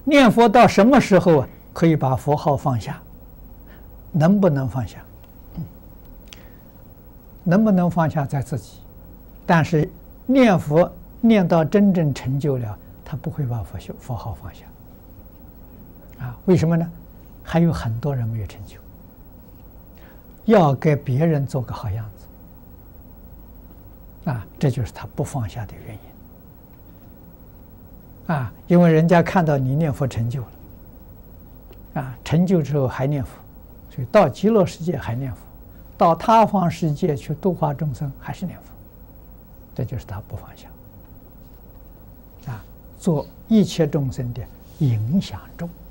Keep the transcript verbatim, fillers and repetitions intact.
念佛到什么时候啊，可以把佛号放下？能不能放下？能不能放下在自己？但是念佛念到真正成就了，他不会把佛修佛号放下。啊，为什么呢？还有很多人没有成就，要给别人做个好样子。啊，这就是他不放下的原因。啊，因为人家看到你念佛成就了，啊，成就之后还念佛，所以到极乐世界还念佛，到他方世界去度化众生还是念佛，这就是他不放下。啊，做一切众生的影响众。